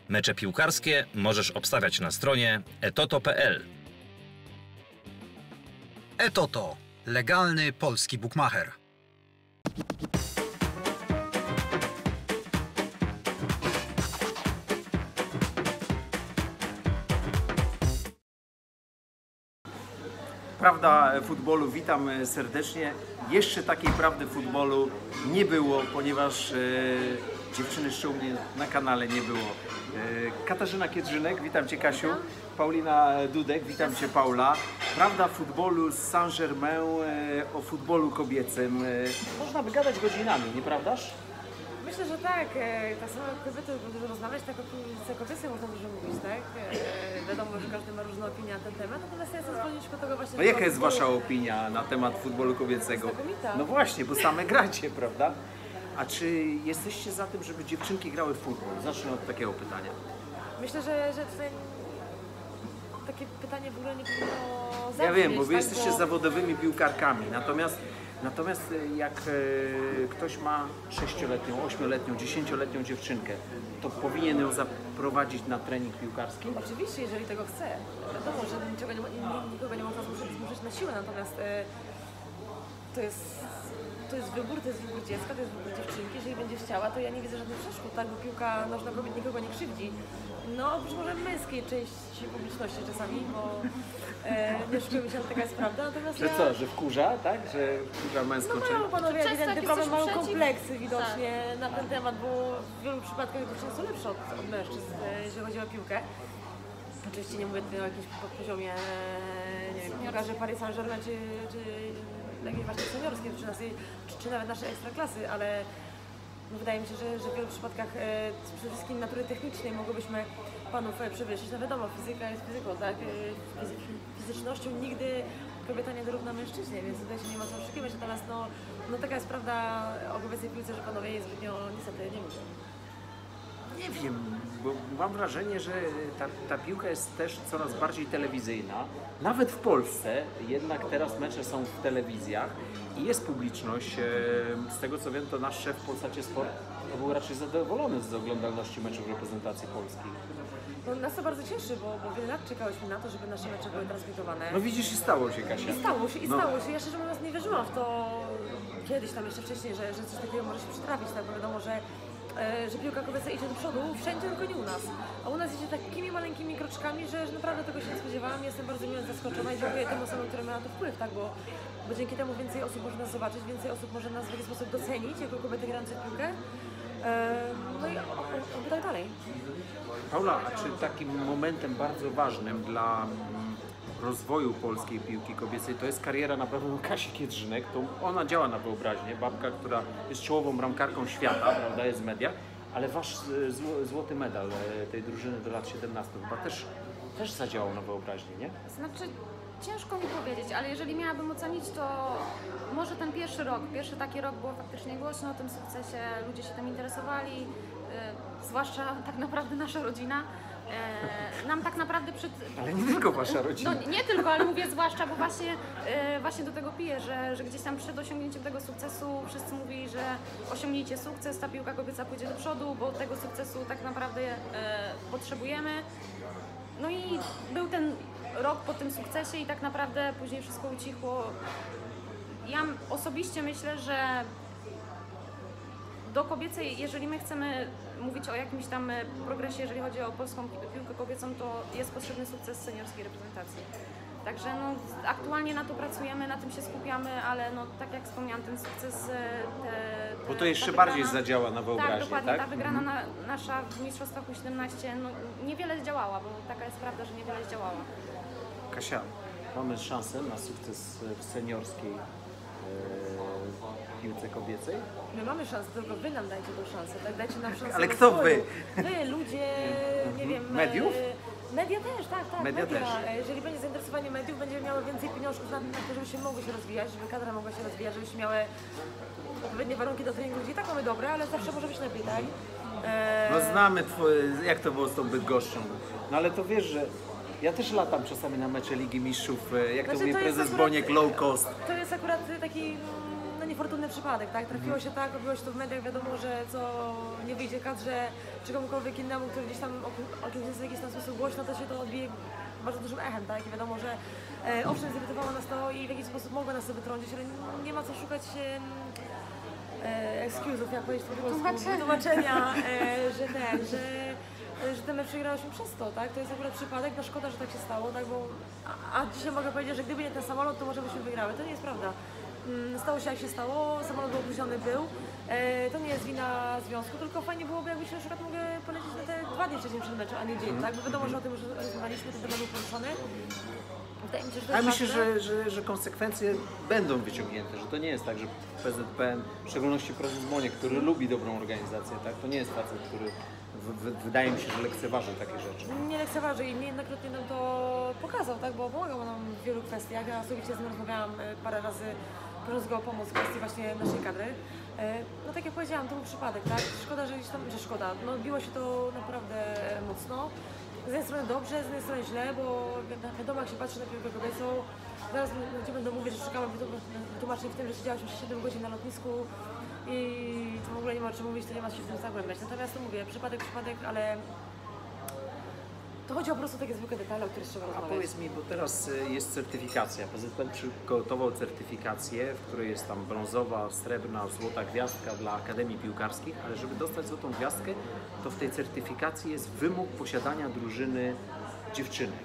Mecze piłkarskie możesz obstawiać na stronie etoto.pl. Etoto. Legalny polski bukmacher. Prawda futbolu, witam serdecznie. Jeszcze takiej prawdy futbolu nie było, ponieważ dziewczyny jeszcze u mnie na kanale nie było. Katarzyna Kiedrzynek, witam Cię Kasiu. Paulina Dudek, witam Cię Paula. Prawda futbolu z Saint-Germain, o futbolu kobiecym. Można by gadać godzinami, nieprawdaż? Myślę, że tak. Tak samo jak kobiety dużo rozmawiać, tak o kobiety można dużo mówić, tak? Wiadomo, że każdy ma różne opinie na ten temat, natomiast ja chcę zwolenniczką tego właśnie... No jaka jest Wasza opinia na temat futbolu kobiecego? Znakomita. No właśnie, bo same gracie, prawda? A czy jesteście za tym, żeby dziewczynki grały w futbol? Zacznę od takiego pytania. Myślę, że tutaj takie pytanie w ogóle nie powinno zabrzmieć. Ja wiem, bo Wy tak? jesteście zawodowymi piłkarkami, natomiast jak ktoś ma 6-letnią, 8-letnią, 10-letnią dziewczynkę, to powinien ją zaprowadzić na trening piłkarski? Oczywiście, jeżeli tego chce. Wiadomo, że nikogo nie można zmuszać na siłę, natomiast to jest wybór dziecka, to jest wybór dziewczynki. Jeżeli będzie chciała, to ja nie widzę żadnych przeszkód, tak? Bo piłka nożna kobiet nikogo nie krzywdzi. No, oprócz może męskiej części publiczności czasami, bo nie oszukujmy się, taka jest prawda. Natomiast Że co, że wkurza, tak? Że wkurza męską część? mają panowie ewidentny problem, mają przeciw? kompleksy widocznie na ten temat, bo w wielu przypadkach dziewczyny są lepsze od mężczyzn, jeżeli chodzi o piłkę. Oczywiście nie mówię tutaj o jakimś poziomie, nie wiem, piłkarzy Paris Saint-Germain czy takiej właśnie seniorskiej, czy nawet naszej ekstraklasy, ale no wydaje mi się, że w wielu przypadkach przede wszystkim natury technicznej mogłybyśmy panów przewyższyć. No wiadomo, fizyka jest fizyką, tak? Fizycznością nigdy kobieta nie dorówna mężczyźnie, więc tutaj się nie ma co oszukiwać. Natomiast no taka jest prawda o kobiecej piłce, że panowie jej zbytnio niestety nie lubią. Nie wiem, bo mam wrażenie, że ta piłka jest też coraz bardziej telewizyjna. Nawet w Polsce, jednak teraz mecze są w telewizjach i jest publiczność. Z tego co wiem, to nasz szef w Polsacie Sport to był raczej zadowolony z oglądalności meczów reprezentacji polskiej. No, nas to bardzo cieszy, bo wiele lat czekałyśmy na to, żeby nasze mecze były transmitowane. No widzisz, i stało się, Kasia. I stało się. Ja szczerze mówiąc nie wierzyłam w to kiedyś tam jeszcze wcześniej, że coś takiego może się przytrafić, tak? Bo wiadomo, że piłka kobieca idzie do przodu wszędzie, tylko nie u nas. A u nas idzie takimi maleńkimi kroczkami, że naprawdę tego się nie spodziewałam. Jestem bardzo miło zaskoczona i dziękuję tym osobom, które mają na to wpływ, tak? Bo dzięki temu więcej osób może nas zobaczyć, więcej osób może nas w jakiś sposób docenić jako kobiety grające w piłkę. No i tak dalej. Paula, a czy takim momentem bardzo ważnym dla rozwoju polskiej piłki kobiecej to jest kariera na pewno Kasi Kiedrzynek? To ona działa na wyobraźnię, babka, która jest czołową bramkarką świata, prawda, jest w mediach, ale wasz złoty medal tej drużyny do lat 17 chyba też zadziałał na wyobraźnię, nie? Znaczy, ciężko mi powiedzieć, ale jeżeli miałabym ocenić, to może ten pierwszy taki rok było faktycznie głośno o tym sukcesie, ludzie się tym interesowali, zwłaszcza tak naprawdę nasza rodzina. Nam tak naprawdę Ale nie tylko wasza rodzina. No nie tylko, ale mówię zwłaszcza, bo właśnie do tego piję, że gdzieś tam przed osiągnięciem tego sukcesu wszyscy mówili, że osiągnijcie sukces, ta piłka kobieca pójdzie do przodu, bo tego sukcesu tak naprawdę potrzebujemy. No i był ten rok po tym sukcesie i tak naprawdę później wszystko ucichło. Ja osobiście myślę, że do kobiecej, jeżeli my chcemy mówić o jakimś tam progresie, jeżeli chodzi o polską piłkę kobiecą, to jest potrzebny sukces seniorskiej reprezentacji. Także no, aktualnie na to pracujemy, na tym się skupiamy, ale no, tak jak wspomniałam, ten sukces... Bo to jeszcze bardziej zadziała na wyobraźnię, tak? Dokładnie, tak? Ta wygrana nasza w Mistrzostwach U17 no, niewiele zdziałała, bo taka jest prawda, że niewiele zdziałała. Kasia, mamy szansę na sukces w seniorskiej piłce kobiecej? My mamy szansę, tylko wy nam dajcie tą szansę, tak? Dajcie nam szansę. Ale kto wy? Wy, ludzie, nie wiem... Mediów? Media też, tak. Media też. Jeżeli będzie zainteresowanie mediów, będziemy miały więcej pieniążków na to, żebyśmy mogły się rozwijać, żeby kadra mogła się rozwijać, żebyśmy miały odpowiednie warunki do treningu, gdzie i tak mamy dobre, ale zawsze może być lepiej, tak? No znamy jak to było z tą Bydgoszczą. No ale to wiesz, że ja też latam czasami na mecze Ligi Mistrzów, jak to mówi prezes Boniek, low cost. To jest akurat taki, no nie niefortunny przypadek, tak? Trafiło się tak, robiło się to w mediach, wiadomo, że co nie wyjdzie kadrze czy komukolwiek innemu, który gdzieś tam o kimś jest w jakiś tam sposób głośno, to się to odbije bardzo dużym echem, tak? I wiadomo, że owszem, zirytowało nas to i w jakiś sposób mogło nas to wytrącić, ale nie ma co szukać excuse'ów, jak powiedzieć po polsku, wytłumaczenia, że ten mecz przegrałyśmy przez to, tak? To jest akurat przypadek, no szkoda, że tak się stało, tak? Bo, a dzisiaj mogę powiedzieć, że gdyby nie ten samolot, to może byśmy wygrały. To nie jest prawda. Stało się jak się stało, samolot był opóźniony, to nie jest wina związku, tylko fajnie byłoby, jakbyśmy na przykład mogli polecieć na te 2 dni wcześniej przed meczem, a nie dzień, tak? Bo wiadomo, że o tym już rozmawialiśmy, ten temat był poruszony. Wydaje mi się, że to Ale jest myślę, ważne. że konsekwencje będą wyciągnięte, że to nie jest tak, że PZPN, w szczególności prezes Moniek, który lubi dobrą organizację, tak? To nie jest facet, który wydaje mi się, że lekceważy takie rzeczy. Nie lekceważy i niejednokrotnie nam to pokazał, tak? Bo pomagał nam w wielu kwestiach. Ja osobiście z nim rozmawiałam parę razy, prosząc go o pomoc w kwestii właśnie naszej kadry. No tak jak powiedziałam, to był przypadek, tak? Szkoda, że szkoda. No biło się to naprawdę mocno. Z jednej strony dobrze, z jednej strony źle, bo wiadomo, jak się patrzy na piłkę kobiecą, zaraz ludzie będą mówić, że szukamy wytłumaczeń w tym, że siedziałyśmy 7 godzin na lotnisku i to w ogóle nie ma o czym mówić, to nie ma się w tym zagłębiać. Natomiast to mówię, przypadek, ale to chodzi o po prostu takie zwykłe detale, o których trzeba A rozmawiać. powiedz mi, bo teraz jest certyfikacja. PZPN przygotował certyfikację, w której jest tam brązowa, srebrna, złota gwiazdka dla Akademii Piłkarskich, ale żeby dostać złotą gwiazdkę, to w tej certyfikacji jest wymóg posiadania drużyny dziewczynek.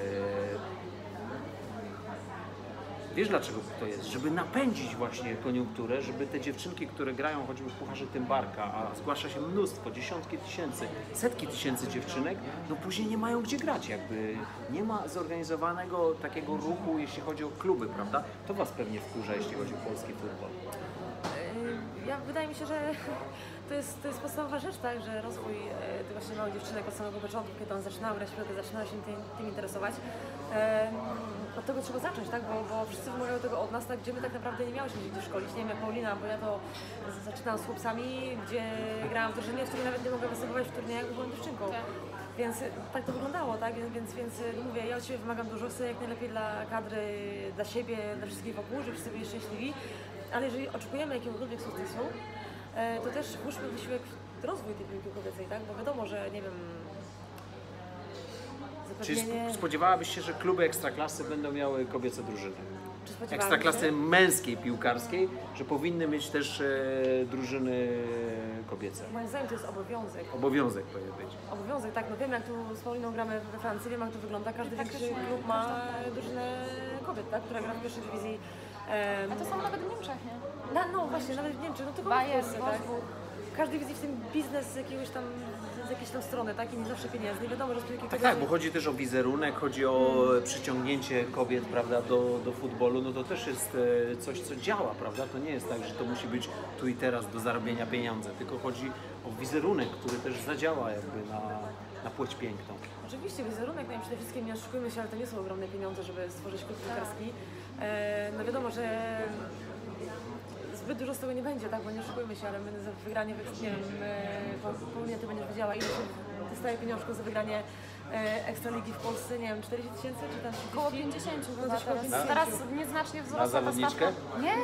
Wiesz dlaczego to jest? Żeby napędzić właśnie koniunkturę, żeby te dziewczynki, które grają choćby w Pucharze Tymbarka, a zgłasza się mnóstwo, dziesiątki tysięcy, setki tysięcy dziewczynek, no później nie mają gdzie grać, jakby nie ma zorganizowanego takiego ruchu, jeśli chodzi o kluby, prawda? To Was pewnie wkurza, jeśli chodzi o polski futbol. Wydaje mi się, że to jest podstawowa rzecz, tak, że rozwój tych właśnie małych dziewczynek od samego początku, kiedy one zaczynały grać w piłkę, zaczynały się tym interesować. Od tego trzeba zacząć, tak, bo wszyscy wymagają tego od nas, tak, gdzie my tak naprawdę nie miałyśmy się gdzie szkolić. Nie wiem, jak Paulina, bo ja to zaczynałam z chłopcami, gdzie grałam w drużynie, w której nawet nie mogę występować w turniejach, bo byłam dziewczynką. Więc tak to wyglądało, tak? Więc mówię, ja od siebie wymagam dużo, chcę jak najlepiej dla kadry, dla siebie, dla wszystkich wokół, żeby wszyscy byli szczęśliwi. Ale jeżeli oczekujemy jakiegokolwiek sukcesu, to też włóżmy wysiłek w rozwój tej piłki kobiecej, tak? Bo wiadomo, że nie wiem. Czyli spodziewałabyś się, że kluby ekstraklasy będą miały kobiece drużyny? Czy spodziewałabym Ekstraklasy się? męskiej piłkarskiej, że powinny mieć też drużyny kobiece. Moim zdaniem to jest obowiązek. Obowiązek powinien być. Obowiązek, tak, no wiem jak tu z Pauliną gramy we Francji, wiem jak to wygląda, każdy większy klub ma drużynę kobiet, tak, która gra w pierwszej dywizji. A to samo nawet w Niemczech, nie? No właśnie, nawet w Niemczech, no tylko Bayern, w Polsce, tak. Wolfsburg. W każdej widzi w tym biznes z jakiegoś tam, z jakiejś tam strony, tak, i nie zawsze pieniężny. Wiadomo, że z piłki Tak, bo chodzi też o wizerunek, chodzi o przyciągnięcie kobiet, prawda, do futbolu, no to też jest coś, co działa, prawda, to nie jest tak, że to musi być tu i teraz do zarobienia pieniędzy, tylko chodzi o wizerunek, który też zadziała jakby na płeć piękną. Oczywiście wizerunek, no i przede wszystkim nie oszukujmy się, ale to nie są ogromne pieniądze, żeby stworzyć klub piłkarski. No wiadomo, że zbyt dużo z tego nie będzie, tak, bo nie oszukujmy się, ale my za wygranie, nie wiem, Paulina, ty będziesz wiedziała, ile się dostaje pieniążków za wygranie Ekstraligi w Polsce, nie wiem, 40 000 czy tam 30? Około 50 chyba coś koło teraz. 50. Teraz nieznacznie Na wzrosła ta zawodniczkę? stawka. Nie!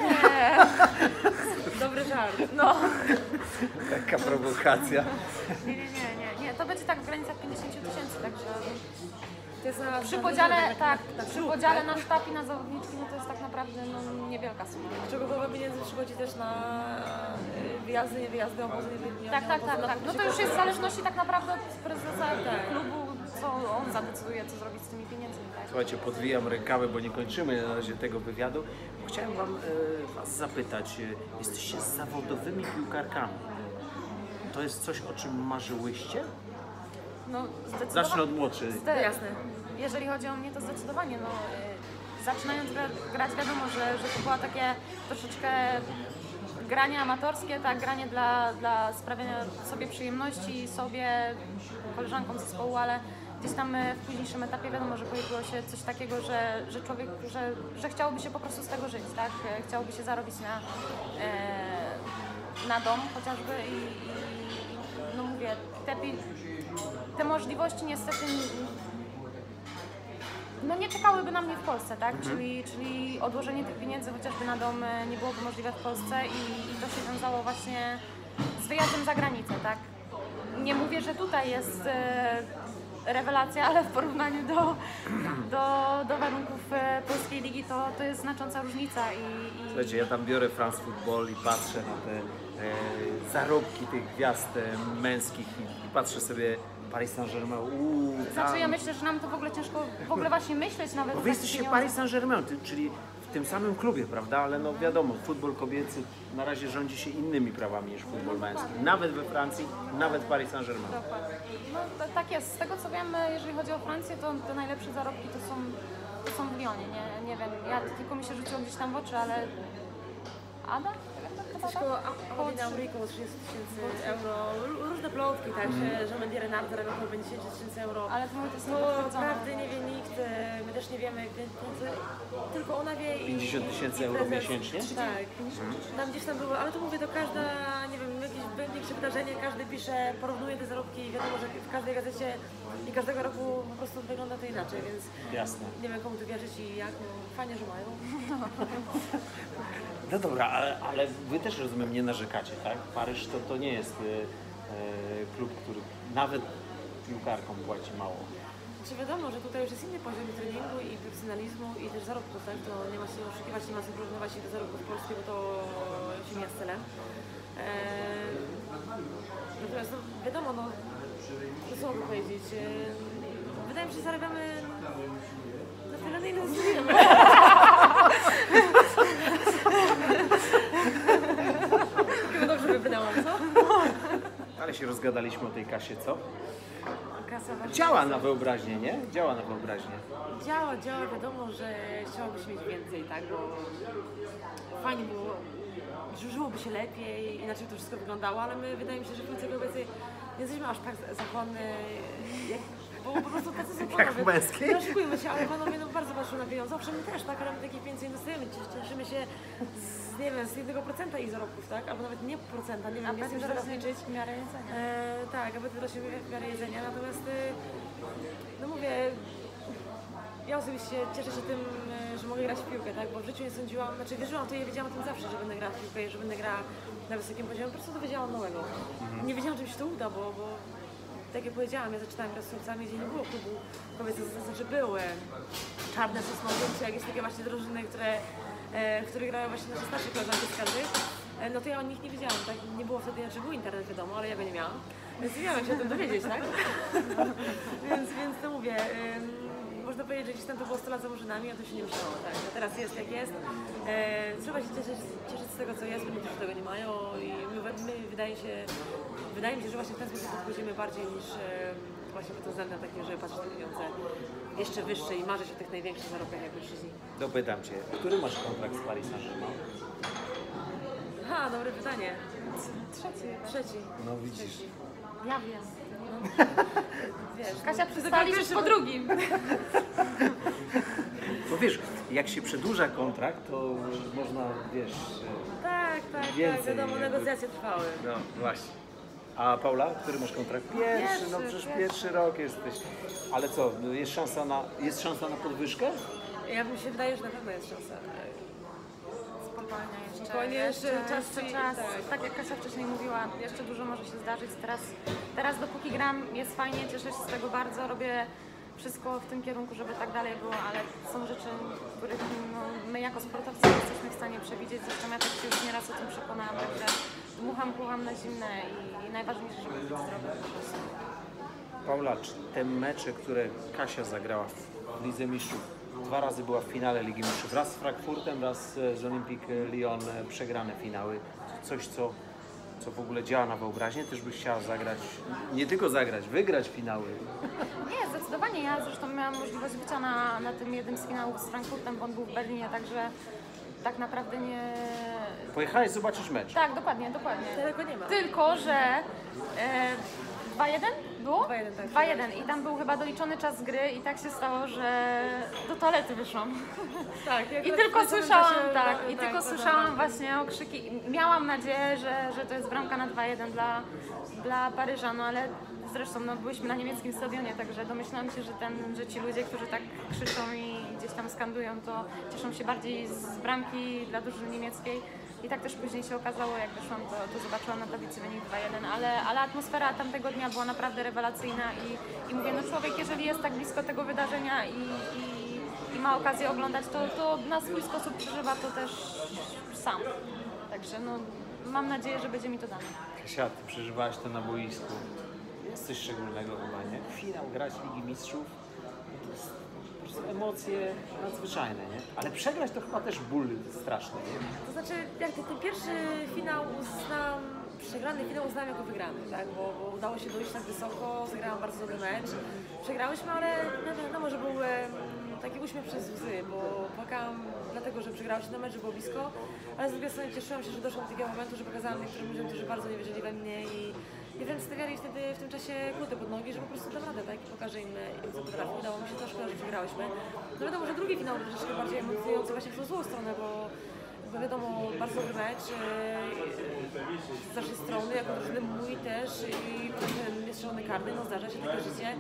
Dobry żart. No. Taka prowokacja. Nie. To będzie tak w granicach 50 000, także To jest na, przy podziale, tak, przy podziale na sztab i na zawodniczki, no to jest tak naprawdę niewielka suma. czego połowa pieniędzy przychodzi też na wyjazdy, niewyjazdy, obozy, nie Tak. obozy, na No to już jest w zależności tak naprawdę od prezesa klubu, co on zadecyduje, co zrobić z tymi pieniędzmi. Tak? Słuchajcie, podwijam rękawy, bo nie kończymy na razie tego wywiadu. Chciałem Was zapytać, jesteście zawodowymi piłkarkami. To jest coś, o czym marzyłyście? No, zdecydowanie. Zacznę od młodszej. Jasne. Jeżeli chodzi o mnie, to zdecydowanie. No, zaczynając grać, wiadomo, że to było takie troszeczkę granie amatorskie, tak, granie dla sprawiania sobie przyjemności, sobie, koleżankom zespołu, ale gdzieś tam w późniejszym etapie wiadomo, że pojawiło się coś takiego, że człowiek, że chciałoby się po prostu z tego żyć, tak? Chciałoby się zarobić na dom chociażby i no mówię, te możliwości niestety no nie czekałyby na mnie w Polsce, tak? Czyli odłożenie tych pieniędzy chociażby na dom nie byłoby możliwe w Polsce i to się wiązało właśnie z wyjazdem za granicę, tak? Nie mówię, że tutaj jest rewelacja, ale w porównaniu do warunków polskiej ligi to jest znacząca różnica. Słuchajcie, ja tam biorę France Football i patrzę na te zarobki tych gwiazd męskich i patrzę sobie Paris Saint-Germain. Znaczy ja myślę, że nam to w ogóle ciężko w ogóle właśnie myśleć nawet. Bo wy jesteście Paris Saint-Germain, czyli w tym samym klubie, prawda? Ale no wiadomo, futbol kobiecy na razie rządzi się innymi prawami niż futbol męski. Nawet we Francji, nawet Paris Saint-Germain. Dokładnie. No tak jest. Z tego co wiem, jeżeli chodzi o Francję, to te najlepsze zarobki to są w Lyonie. Nie wiem, ja tylko mi się rzuciło gdzieś tam w oczy, ale Ada? Coś koło Audi około 30 000 euro, różne plotki, tak, że Mendy Renard zarabiał około 50 000 euro. Ale to mówię, to jest To niepotwierdzone. naprawdę nie wie nikt, my też nie wiemy, tylko ona wie i 50 000 euro prezes. miesięcznie? Tak, tam gdzieś tam było, ale to mówię, to każda, nie wiem, jakieś większe wydarzenie, każdy pisze, porównuje te zarobki i wiadomo, że w każdej gazecie i każdego roku po prostu wygląda to inaczej, więc Jasne. nie wiem komu tu wierzyć i jak, no, fajnie, że mają. No dobra, ale wy też rozumiem, nie narzekacie, tak? Paryż to nie jest klub, który nawet piłkarkom płaci mało. Czy wiadomo, że tutaj już jest inny poziom treningu i profesjonalizmu i też zarobków, tak? To nie ma się oszukiwać, nie ma się porównywać się do zarobków polskich, bo to się mija z celem. Natomiast no, wiadomo, no, co mogę powiedzieć, wydaje mi się, że zarabiamy na tyle, na ile zasługujemy. Chyba dobrze wybrałam, co? Ale się rozgadaliśmy o tej kasie, co? Kasa właśnie Działa na wyobraźnię, nie? Działa na wyobraźnię. Działa, wiadomo, że chciałoby mieć więcej, tak, bo fajnie było, żyłoby się lepiej, inaczej to wszystko wyglądało, ale my wydaje mi się, że w końcu obecnie nie jesteśmy aż tak zachłanne, bo po prostu tacy są panowie. Jak w męskiej? Nie oszukujmy się, ale panowie no, bardzo patrzą na pieniądze, owszem my też, tak, ale my takich pieniędzy inwestujemy, cieszymy się z, nie wiem, z 1% ich zarobków, tak, albo nawet nie procenta, nie wiem, nie chcę teraz liczyć. w miarę jedzenia. Tak, aby to rośnie w miarę jedzenia, natomiast no mówię, ja osobiście cieszę się tym, że mogę grać w piłkę, tak? Bo w życiu nie sądziłam, znaczy wierzyłam to i wiedziałam o tym zawsze, że będę grała w piłkę i że będę grała na wysokim poziomie, po prostu dowiedziałam nowego. Nie wiedziałam, czy mi się to uda, bo tak jak powiedziałam, ja zaczynałam grać z chłopcami, gdzie nie było klubu kobiecego, to znaczy były czarne sosnowy, czy jakieś takie właśnie drużyny, w których grają właśnie nasze starsze koleżanki z kadry. No to ja o nich nie wiedziałam, tak? Nie było wtedy, znaczy był internet wiadomo, ale ja go nie miałam, więc nie miałam się o tym dowiedzieć, tak? więc to mówię, można powiedzieć, że gdzieś tam to było 100 lat za murzynami, a to się nie myślało, tak? A teraz jest jak jest. Trzeba się cieszyć z tego, co jest, ludzie też tego nie mają i my wydaje mi się, że właśnie w ten sposób podchodzimy bardziej niż właśnie pod tym względem takim, żeby patrzeć na pieniądze jeszcze wyższe i marzyć o tych największych zarobkach jak mężczyźni. Dopytam Cię, który masz kontrakt z Paris Saint-Germain? Ha, dobre pytanie. Trzeci. No widzisz. Trzeci. Ja wiem. Wiesz, Kasia, no, przystaliśmy pierwszy- po drugim. Bo wiesz, jak się przedłuża kontrakt, to można, wiesz... Tak, Więcej wiadomo, jakby- negocjacje trwały. No właśnie. A Paula, który masz kontrakt? Pierwszy, no Pierwszy, przecież pierwszy. pierwszy rok jesteś. Ale co, jest szansa na podwyżkę? Ja mi się wydaje, że na pewno jest szansa. Spokojnie jeszcze. Spokojnie, jeszcze czas i- czas. tak. Tak jak Kasia wcześniej mówiła, jeszcze dużo może się zdarzyć. Teraz dopóki gram jest fajnie, cieszę się z tego bardzo, robię wszystko w tym kierunku, żeby tak dalej było, ale są rzeczy, których no, my jako sportowcy nie jesteśmy w stanie przewidzieć. Zresztą ja też się już nieraz o tym przekonałam, także dmucham na zimne i najważniejsze, żeby być zdrowy po prostu. Paula, czy te mecze, które Kasia zagrała w Lidze Mistrzów, 2 razy była w finale Ligi Mistrzów, raz z Frankfurtem, raz z Olympique Lyon, przegrane finały, coś co w ogóle działa na wyobraźnię, też byś chciała zagrać, nie tylko zagrać, wygrać finały. Nie, zdecydowanie. Ja zresztą miałam możliwość bycia na tym jednym z finałów z Frankfurtem, bo on był w Berlinie, także tak naprawdę nie... Pojechałeś zobaczyć mecz. Tak, dokładnie. Daleko nie ma. Tylko, że 2-1 było? 2-1, tak. 2-1 i tam był chyba doliczony czas gry i tak się stało, że do toalety wyszłam. Tak, jak I w tylko tym samym słyszałam, czasie- tak, tak, i tylko tak, słyszałam tak. właśnie okrzyki. Miałam nadzieję, że to jest bramka na 2-1 dla Paryża, no ale zresztą no, byliśmy na niemieckim stadionie, także domyślam się, że ci ludzie, którzy tak krzyczą i gdzieś tam skandują, to cieszą się bardziej z bramki dla drużyny niemieckiej. I tak też później się okazało, jak wyszłam, to zobaczyłam na tablicy wynik 2-1, ale atmosfera tamtego dnia była naprawdę rewelacyjna i mówię, no człowiek, jeżeli jest tak blisko tego wydarzenia i ma okazję oglądać, to na swój sposób przeżywa to też sam. Także no, mam nadzieję, że będzie mi to dane. Kasia, ty przeżywałaś to na boisku. Jest coś szczególnego chyba, nie? Finał grać Ligi Mistrzów, to jest po prostu emocje nadzwyczajne, nie? Ale przegrać to chyba też ból straszny, nie? To znaczy, jak ten pierwszy finał przegrany finał uznałam jako wygrany, tak? Bo udało się dojść tak wysoko, zagrałam bardzo dobry mecz. Przegrałyśmy, ale no może był taki uśmiech przez łzy, bo płakałam dlatego, że przegrałyśmy ten mecz, że było blisko, ale z drugiej strony cieszyłam się, że doszłam do takiego momentu, że pokazałam niektórym ludziom, którzy bardzo nie wierzyli we mnie i wręcz stawiali wtedy w tym czasie kłóty pod nogi, że po prostu dam radę, tak? I pokażę im, co potrafię. Udało mi się to, szkoda, że przegrałyśmy. No wiadomo, że drugi finał był troszeczkę bardziej emocjonujący właśnie w tą złą stronę, bo wiadomo, bardzo dobry mecz z naszej strony, jako drużyny mój też i potem jest strzelony karny, no zdarza się takie życie.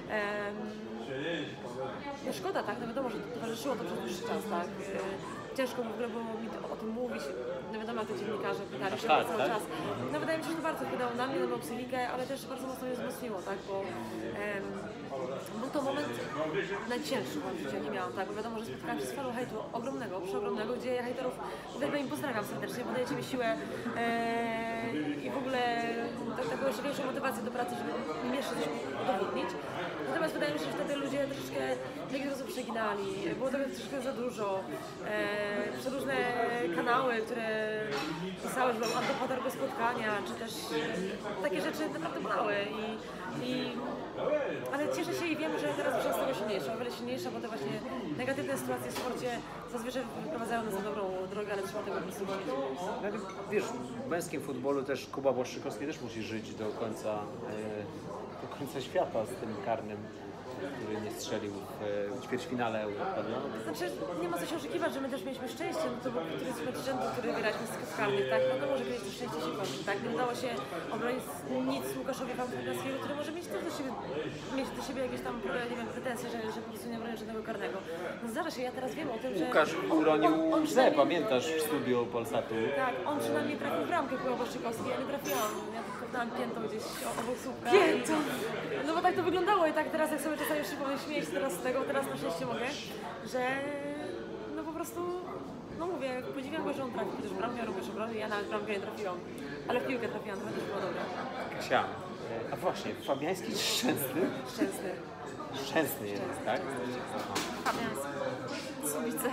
No szkoda, tak? No wiadomo, że towarzyszyło to przez dłuższy czas, tak? Ciężko w ogóle było mi o tym mówić, no wiadomo, jak to dziennikarze pytali się cały czas. No wydaje mi się, że to bardzo wpłynęło na mnie, na moją psychikę, ale też bardzo mocno mnie wzmocniło, tak? Bo był to moment najcięższy w moim życiu, jaki miałam, tak? Bo wiadomo, że spotkałam się z falą hejtu ogromnego, przeogromnego, gdzie ja hejterów uwielbiam i pozdrawiam serdecznie, bo dajecie mi siłę i w ogóle taką jeszcze większą motywację do pracy, żeby mi jeszcze coś udowodnić. Natomiast wydaje mi się, że wtedy ludzie troszeczkę w jakiś sposób przeginali, było tego troszeczkę za dużo. Przeróżne kanały, które pisały, że mam antypodarego spotkania, czy też takie rzeczy naprawdę bolały. Ale cieszę się i wiem, że teraz już jestem silniejsza, o wiele silniejsza, bo te właśnie negatywne sytuacje w sporcie zazwyczaj wyprowadzają nas na dobrą drogę, ale trzeba tego po prostu uczyć. No, wiesz, w męskim futbolu też Kuba Błaszczykowski też musi żyć do końca świata z tym karnym, który nie strzelił w ćwierćfinale Euro, prawda? To znaczy, nie ma co się oszukiwać, że my też mieliśmy szczęście, no to był któryś z meczów rzędu, który wygraliśmy z karnych, tak? Wiadomo, że kiedyś to szczęście się kończy, tak? Nie udało się obronić nic Łukaszowi Wałęsowskiemu, który może mieć też mieć do siebie jakieś tam, nie wiem, pretensje, że po prostu nie obronił żadnego karnego. No zdarza się, ja teraz wiem o tym, że... Łukasz uronił łzę, pamiętasz, w studiu Polsatu? Tak, on przynajmniej trafił w bramkę Kuba Błaszczykowski, ja nie trafiłam, ja tylko dałam piętą gdzieś obok słupka. Piętą! No bo tak to wyglądało i tak teraz, jak sobie czasami jeszcze powiem śmieć teraz z tego, teraz na szczęście mogę, że no po prostu, no mówię, podziwiam go, że on trafił, chociaż bramkę robisz obrony, ja nawet bramkę nie trafiłam, ale w piłkę trafiłam, to też było dobre. Kasia, a właśnie, Fabiański czy Szczęsny? Szczęsny. Szczęsny jest, tak? Fabiański. Subice.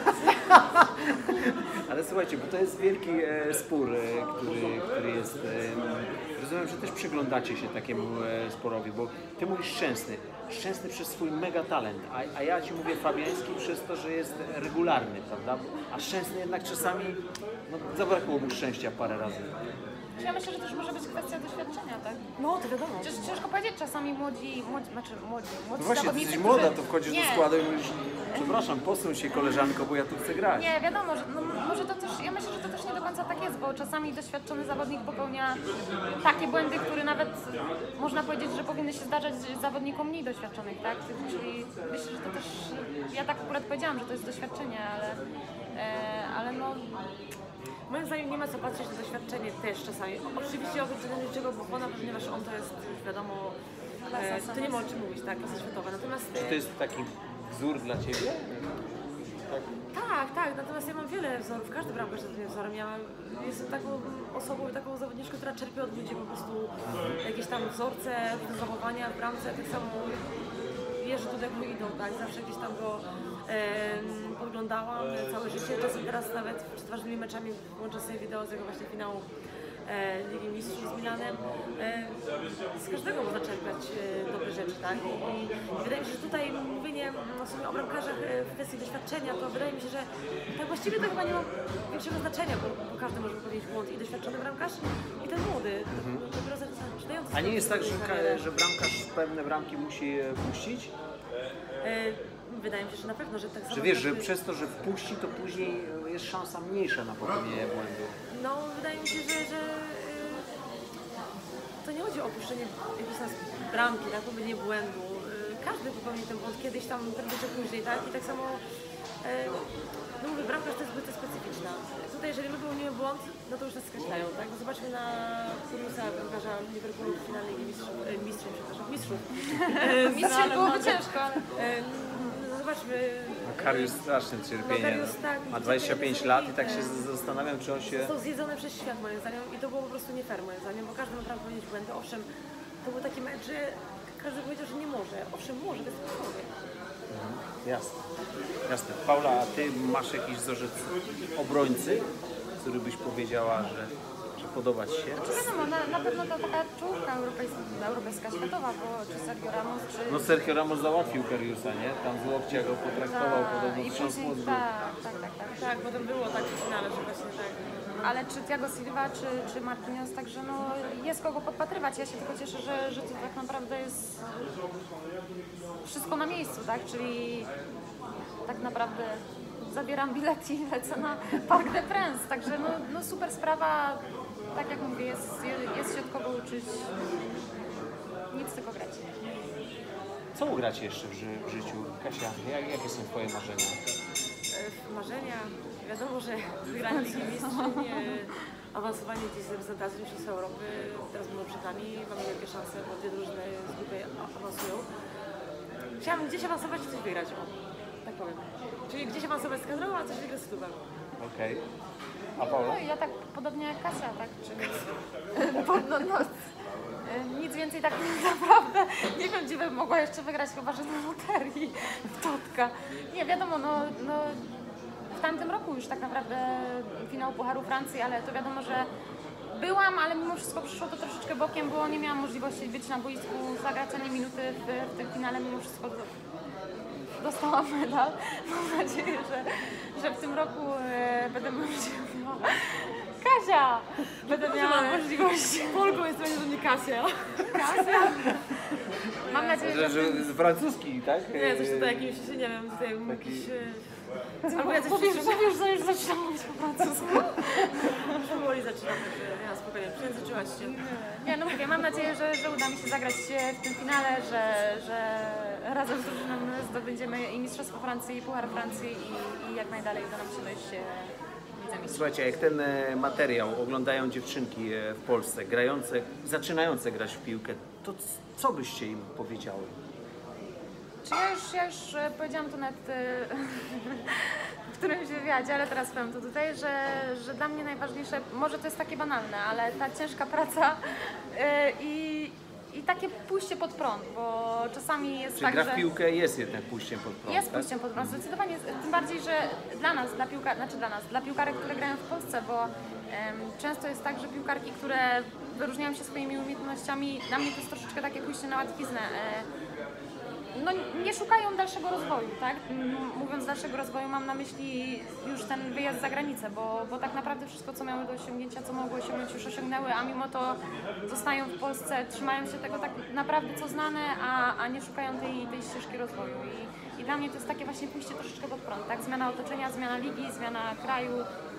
Ale słuchajcie, bo to jest wielki spór, który jest... Rozumiem, że też przyglądacie się takiemu sporowi, bo ty mówisz Szczęsny. Szczęsny przez swój mega talent, a ja ci mówię Fabiański przez to, że jest regularny, prawda? A Szczęsny jednak czasami no, zabrakło mu szczęścia parę razy. Ja myślę, że też może być kwestia doświadczenia, tak? No, to wiadomo. Ciężko powiedzieć, czasami młodzi No właśnie, zawodnicy, jesteś młoda, którzy... to wchodzisz Nie. do składu i mówisz, przepraszam, posuń się koleżanko, bo ja tu chcę grać. Nie, wiadomo, że no, może to też, ja myślę, że to też nie do końca tak jest, bo czasami doświadczony zawodnik popełnia takie błędy, które nawet można powiedzieć, że powinny się zdarzać zawodnikom mniej doświadczonych, tak? Czyli myślę, że to też, ja tak akurat powiedziałam, że to jest doświadczenie, ale no... Moim zdaniem nie ma co patrzeć na doświadczenie też czasami. Oczywiście oprócz niczego Buffona, ponieważ on to jest, wiadomo, to nie ma o czym mówić, tak, klasa światowa. Natomiast... Czy to jest taki wzór dla ciebie? Tak, natomiast ja mam wiele wzorów, każdy bramkarz jest wzorem. Ja jestem taką osobą i taką zawodniczką, która czerpie od ludzi po prostu jakieś tam wzorce, zachowania w bramce, tak samo Jerzy Dudek mój idol, tak, zawsze gdzieś tam go podglądałam całe życie, czasem teraz nawet przed ważnymi meczami włączę sobie wideo z jego właśnie finału Ligi Mistrzów z Milanem. Z każdego można czerpać dobre rzeczy, tak? I wydaje mi się, że tutaj mówienie o bramkarzach w kwestii doświadczenia, to wydaje mi się, że tak właściwie to chyba nie ma większego znaczenia, bo każdy może popełnić błąd, i doświadczony bramkarz, i ten młody. A nie jest tak, że bramkarz pewne bramki musi puścić? Wydaje mi się, że na pewno, że tak samo... Że wiesz, że przez to, że wpuści, to później jest szansa mniejsza na popełnienie błędu. No, wydaje mi się, że to to nie chodzi o opuszczenie jakiejś tam bramki, tak, popełnienie błędu. Każdy popełni ten błąd kiedyś tam, prędzej czy później, tak? I tak samo, no mówię, bramkarz to jest zbyt specyficzna. Tutaj jeżeli my popełnimy błąd, no to już nas skreślają, tak? Zobaczmy na Kariusa, bramkarza Liverpoolu w finale Ligi Mistrzów. Mistrzem byłoby ciężko, ale... Zobaczmy... Karius straszne cierpienie. Karius, tak, ma 25 lat i tak się zastanawiam, czy on się... Został zjedzony przez świat moim zdaniem i to było po prostu nie fair moim zdaniem, bo każdy naprawdę popełnić błędy. Owszem, to był taki mecz, że każdy powiedział, że nie może. Owszem, może, to jest człowiek. Jasne, jasne. Paula, a ty masz jakiś wzorzec obrońcy, który byś powiedziała, że podoba ci się? Czy wiadomo, na pewno to taka czołówka europejska, światowa, bo czy Sergio Ramos, czy... No Sergio Ramos załatwił Kariusa, nie? Tam z łokcia go potraktował, podobno i wstrząs później, mózgu. Tak, potem było tak w finale, że właśnie tak. Ale czy Thiago Silva, czy Marquinhos, także no jest kogo podpatrywać. Ja się tylko cieszę, że to tak naprawdę jest wszystko na miejscu, tak? Czyli tak naprawdę zabieram bilet i lecę na Parc des Princes, także no super sprawa, tak jak mówię, jest się od kogo uczyć, nic tylko grać. Co ugracie jeszcze w życiu? Kasia, jakie są twoje marzenia? Marzenia, wiadomo, że wygranie Ligi Mistrzów, awansowanie gdzieś z reprezentacji Mistrzostwa Europy, teraz będą przed nami, mamy wielkie szanse, bo dwie drużyny z grupy awansują. Chciałabym gdzieś awansować i coś wygrać, tak powiem. Czyli gdzieś awansować z kadrą, a coś wygrać z klubem. Okej. A Paula? No ja tak podobnie jak Kasia, tak? Czyli nic więcej tak naprawdę nie wiem, gdzie bym mogła jeszcze wygrać, chyba że na loterii w Totka. Nie wiadomo, no w tamtym roku już tak naprawdę finał Pucharu Francji, ale to wiadomo, że byłam, ale mimo wszystko przyszło to troszeczkę bokiem, bo nie miałam możliwości być na boisku, zagrać ani minuty w tym finale, mimo wszystko dostałam medal. Mam nadzieję, że w tym roku będę miała... Kasia! Będę miała możliwość... Polką jest będzie do mnie Kasia. Kasia? Mam nadzieję, Że francuski, tak? Nie, coś tutaj jakimś, nie wiem, tutaj jakiś... Albo ja coś powiesz, że już zaczynam mówić po francusku. powoli zaczynam, ja spokojnie, przejęzyczyłaś się. Nie, no mówię, mam nadzieję, że uda mi się zagrać w tym finale, że razem z drużyną zdobędziemy i Mistrzostwo Francji, i Puchar Francji i jak najdalej uda nam się dojść Lidze Mistrzów. Słuchajcie, jak ten materiał oglądają dziewczynki w Polsce, zaczynające grać w piłkę, to co byście im powiedziały? Czy ja już powiedziałam to nawet w którymś wywiadzie, ale teraz powiem to tutaj, że dla mnie najważniejsze, może to jest takie banalne, ale ta ciężka praca i takie pójście pod prąd, bo czasami jest Czyli tak, gra że... w piłkę jest jednak pójściem pod prąd, Jest tak? pójściem pod prąd, zdecydowanie. Tym bardziej, że dla nas, dla piłkarek, które grają w Polsce, bo często jest tak, że piłkarki, które wyróżniają się swoimi umiejętnościami, dla mnie to jest troszeczkę takie pójście na łatwiznę. No, nie szukają dalszego rozwoju, tak? Mówiąc dalszego rozwoju, mam na myśli już ten wyjazd za granicę, bo tak naprawdę wszystko, co miały do osiągnięcia, co mogły osiągnąć, już osiągnęły, a mimo to zostają w Polsce, trzymają się tego tak naprawdę, co znane, a nie szukają tej ścieżki rozwoju. I dla mnie to jest takie właśnie pójście troszeczkę pod prąd, tak? Zmiana otoczenia, zmiana ligi, zmiana kraju.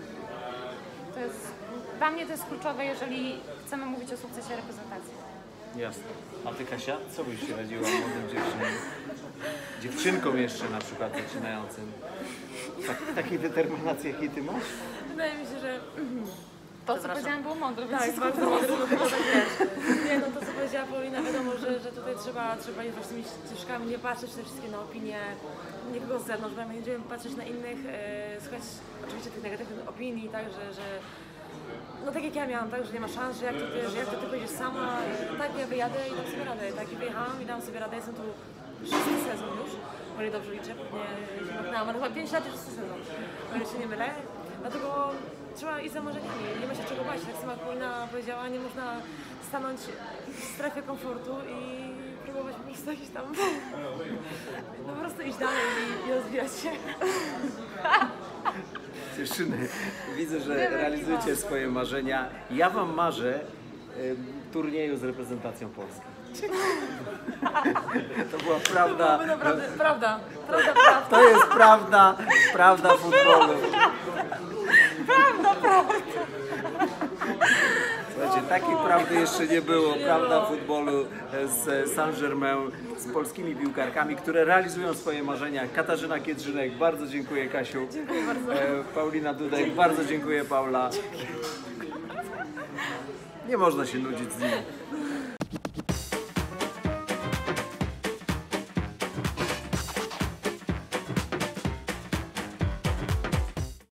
Dla mnie to jest kluczowe, jeżeli chcemy mówić o sukcesie reprezentacji. Jasne. A ty, Kasia, co byś się radziła młodym dziewczynkom jeszcze na przykład zaczynającym? Takiej determinacji, jakiej ty masz? Wydaje mi się, że... To, co powiedziałam, było mądre, więc Tak, bardzo mądre, dlatego tak jest. Nie, no to co powiedziała Paulina, wiadomo, że tutaj trzeba nie tymi ścieżkami, nie patrzeć te wszystkie na opinie nikogo z zewnątrz, bo my będziemy patrzeć na innych, słuchać oczywiście tych negatywnych opinii, tak, że no tak jak ja miałam, tak, że nie ma szans, że jak to ty pojedziesz sama, tak ja wyjadę i dam sobie radę, tak i wyjechałam i dam sobie radę, jestem tu 6. sezon już, o ile dobrze liczę, pewnie się machnęłam, ale chyba 5 lat już 6. sezon, o ile się nie mylę, dlatego trzeba iść za marzeniami, nie ma się czego bać, tak samo jak Paulina powiedziała, nie można stanąć w strefie komfortu i próbować po prostu jakiś tam, no po prostu iść dalej i rozwijać się. Dziewczyny, widzę, że realizujecie swoje marzenia. Ja wam marzę turnieju z reprezentacją Polski. To była prawda. Prawda. To jest prawda futbolu. Prawda. Słuchajcie, takiej prawdy jeszcze nie było, prawda futbolu z Saint-Germain, z polskimi piłkarkami, które realizują swoje marzenia. Katarzyna Kiedrzynek, bardzo dziękuję Kasiu. Dziękuję bardzo. Paulina Dudek, bardzo dziękuję Paula. Nie można się nudzić z nimi.